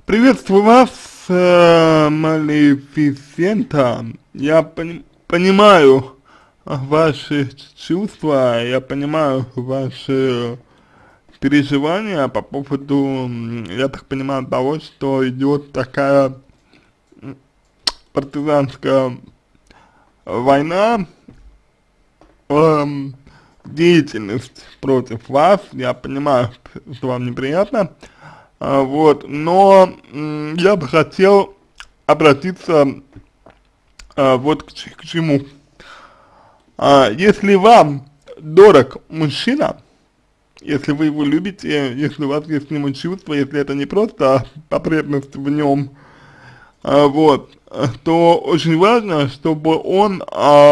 Приветствую вас, Малефисента. Я понимаю ваши чувства, я понимаю ваши переживания по поводу, я так понимаю, того, что идет такая партизанская война, эм, деятельность против вас. Я понимаю, что вам неприятно. Вот, но я бы хотел обратиться вот к чему. Если вам дорог мужчина, если вы его любите, если у вас есть к нему чувства, если это не просто потребность в нем, вот, то очень важно, чтобы он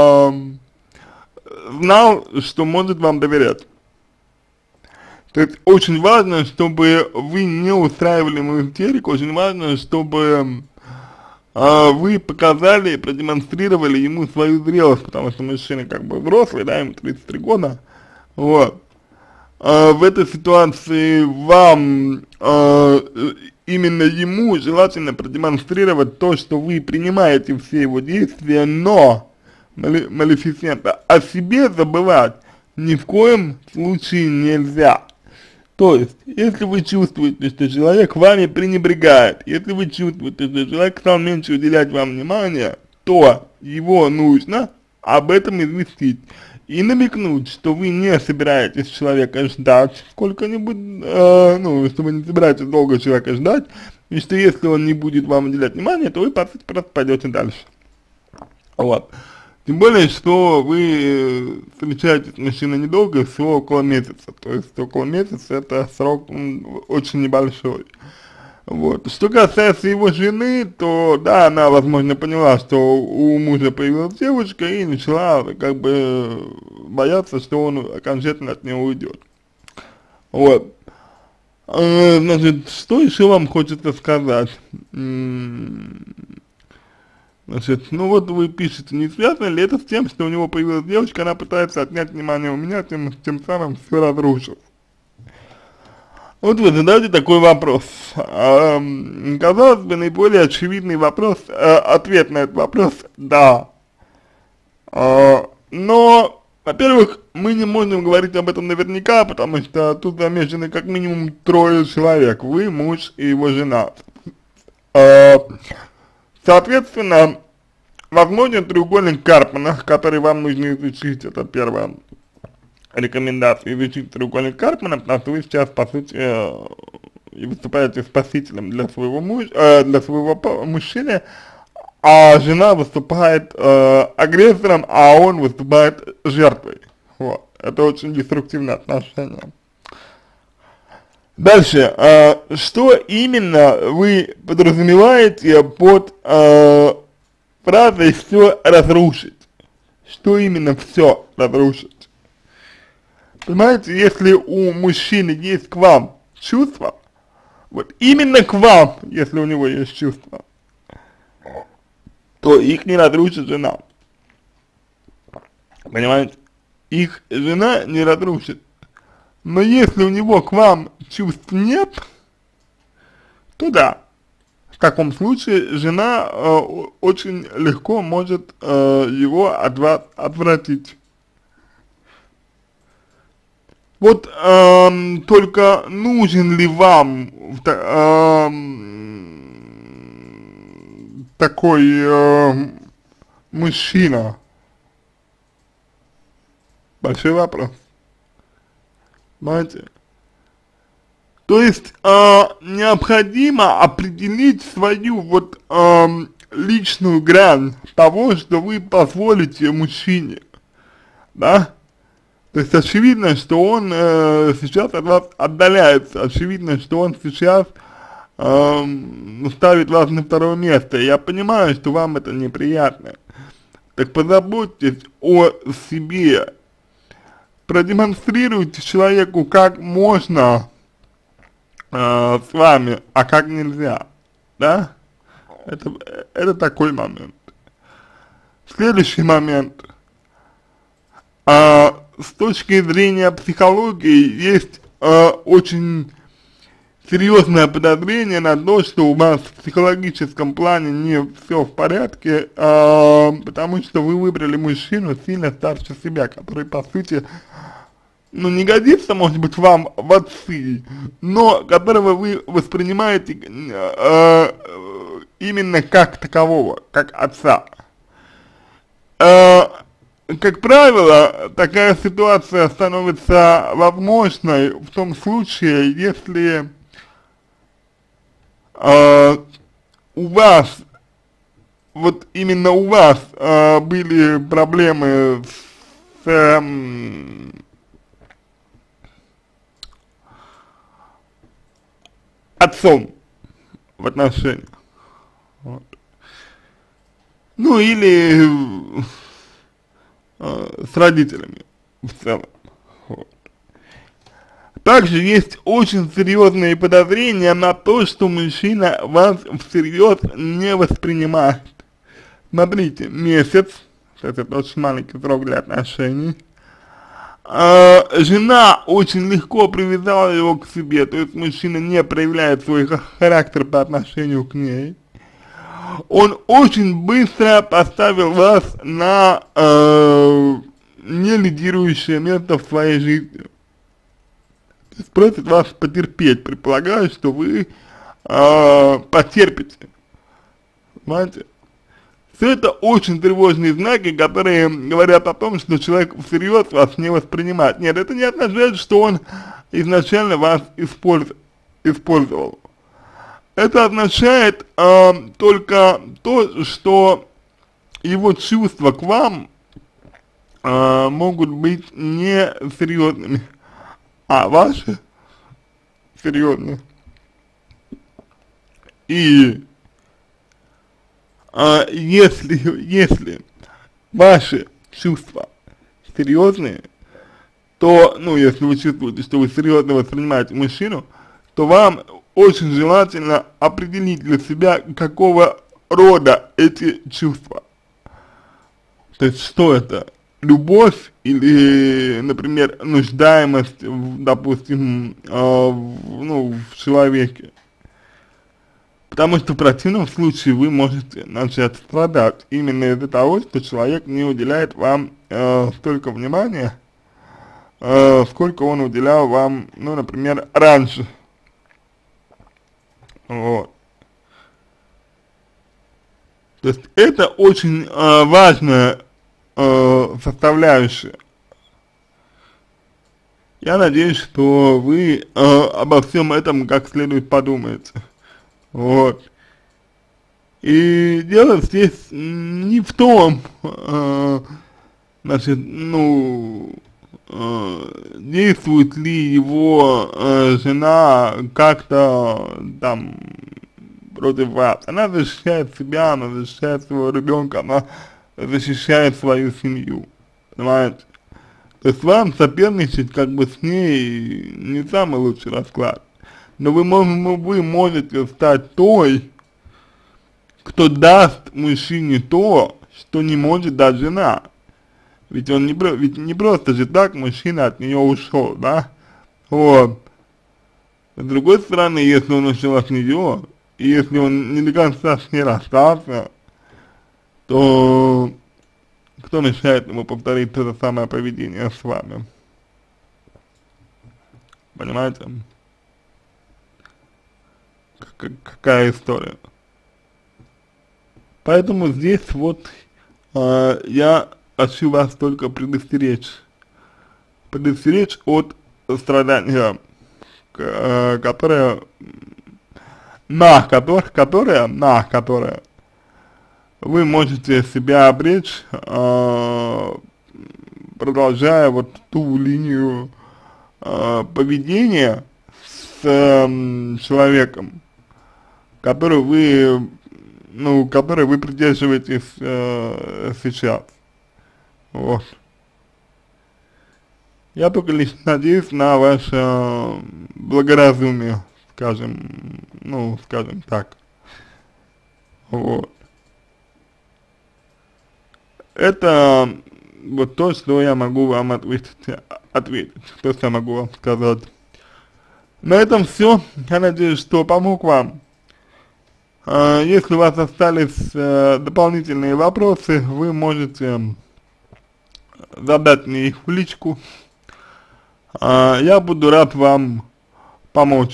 знал, что может вам доверять. То есть очень важно, чтобы вы не устраивали ему истерику, очень важно, чтобы вы показали, продемонстрировали ему свою зрелость, потому что мужчина как бы взрослый, да, ему 33 года, вот. В этой ситуации вам, именно ему желательно продемонстрировать то, что вы принимаете все его действия, но, Малефисента, о себе забывать ни в коем случае нельзя. То есть, если вы чувствуете, что человек вами пренебрегает, если вы чувствуете, что человек стал меньше уделять вам внимания, то его нужно об этом известить и намекнуть, что вы не собираетесь человека ждать сколько-нибудь, ну, что вы не собираетесь долго человека ждать, и что если он не будет вам уделять внимания, то вы просто пойдете дальше. Вот. Тем более, что вы встречаетесь с мужчиной недолго, всего около месяца, то есть около месяца это срок очень небольшой. Вот. Что касается его жены, то да, она, возможно, поняла, что у мужа появилась девушка и начала как бы бояться, что он окончательно от нее уйдет. Вот. Значит, что еще вам хочется сказать? Значит, ну вот вы пишете, не связано ли это с тем, что у него появилась девочка, она пытается отнять внимание у меня, тем самым все разрушив. Вот вы задаете такой вопрос. Казалось бы, наиболее очевидный вопрос, ответ на этот вопрос – да. Но, во-первых, мы не можем говорить об этом наверняка, потому что тут замешаны как минимум 3 человек, вы, муж и его жена. Соответственно, возможен треугольник Карпмана, который вам нужно изучить, это первая рекомендация, изучить треугольник Карпмана, потому что вы сейчас, по сути, выступаете спасителем для своего мужчины, а жена выступает агрессором, а он выступает жертвой. Вот. Это очень деструктивное отношение. Дальше, что именно вы подразумеваете под фразой «все разрушить»? Что именно все разрушить? Понимаете, если у мужчины есть к вам чувства, вот именно к вам, если у него есть чувства, то их не разрушит жена. Понимаете? Их жена не разрушит. Но если у него к вам чувств нет, то да, в таком случае жена очень легко может его от вас отвратить. Вот только нужен ли вам такой мужчина? Большой вопрос. Понимаете? То есть необходимо определить свою вот личную грань того, что вы позволите мужчине, да? То есть очевидно, что он сейчас от вас отдаляется, очевидно, что он сейчас ставит вас на 2-е место. Я понимаю, что вам это неприятно. Так позаботьтесь о себе. Продемонстрируйте человеку, как можно с вами, а как нельзя, да? Это такой момент. Следующий момент. С точки зрения психологии есть очень серьезное подозрение на то, что у вас в психологическом плане не все в порядке, потому что вы выбрали мужчину сильно старше себя, который, по сути, ну, не годится, может быть, вам в отцы, но которого вы воспринимаете именно как такового, как отца. Как правило, такая ситуация становится возможной в том случае, если у вас, вот именно у вас были проблемы с отцом в отношениях. Вот. Ну или с родителями в целом. Вот. Также есть очень серьезные подозрения на то, что мужчина вас всерьез не воспринимает. Смотрите, месяц, это очень маленький срок для отношений, жена очень легко привязала его к себе, то есть мужчина не проявляет свой характер по отношению к ней. Он очень быстро поставил вас на не лидирующее место в своей жизни. То есть просит вас потерпеть, предполагая, что вы потерпите. Понимаете? Все это очень тревожные знаки, которые говорят о том, что человек всерьез вас не воспринимает. Нет, это не означает, что он изначально вас использовал. Это означает только то, что его чувства к вам могут быть несерьезными, а ваши серьезные. И если ваши чувства серьезные, то, ну, если вы чувствуете, что вы серьезно воспринимаете мужчину, то вам очень желательно определить для себя, какого рода эти чувства. То есть, что это? Любовь или, например, нуждаемость, допустим, ну, в человеке. Потому что в противном случае вы можете начать страдать именно из-за того, что человек не уделяет вам столько внимания, сколько он уделял вам, ну, например, раньше. Вот. То есть это очень важная составляющая. Я надеюсь, что вы обо всем этом как следует подумаете. Вот. И дело здесь не в том, значит, ну, действует ли его жена как-то там против вас. Она защищает себя, она защищает своего ребенка, она защищает свою семью, понимаете? То есть вам соперничать как бы с ней не самый лучший расклад. Но вы можете стать той, кто даст мужчине то, что не может дать жена. Ведь не просто же так мужчина от нее ушел, да? Вот. С другой стороны, если он ушел от нее, и если он не до конца с ней расстался, то кто мешает ему повторить то же самое поведение с вами? Понимаете? Какая история? Поэтому здесь вот я хочу вас только предостеречь от страдания, которое вы можете себя обречь, продолжая вот ту линию поведения с человеком, которой вы придерживаетесь сейчас. Вот. Я только лишь надеюсь на ваше благоразумие, скажем так. Вот. Это вот то, что я могу вам ответить, то, что я могу вам сказать. На этом все. Я надеюсь, что помог вам. Если у вас остались дополнительные вопросы, вы можете задать мне их в личку. Я буду рад вам помочь.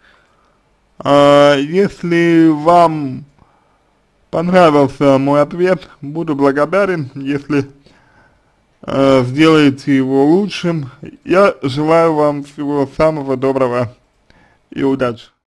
Если вам понравился мой ответ, буду благодарен, если сделаете его лучшим. Я желаю вам всего самого доброго и удачи.